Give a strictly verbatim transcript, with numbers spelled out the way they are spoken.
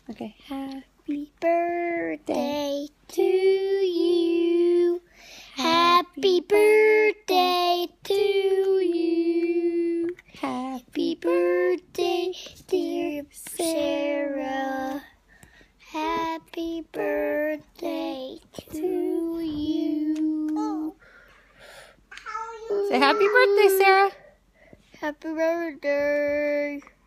Okay. Happy birthday to you. Happy birthday to you. Happy birthday, dear Sarah. Happy birthday to you. Say happy birthday, Sarah. Happy birthday.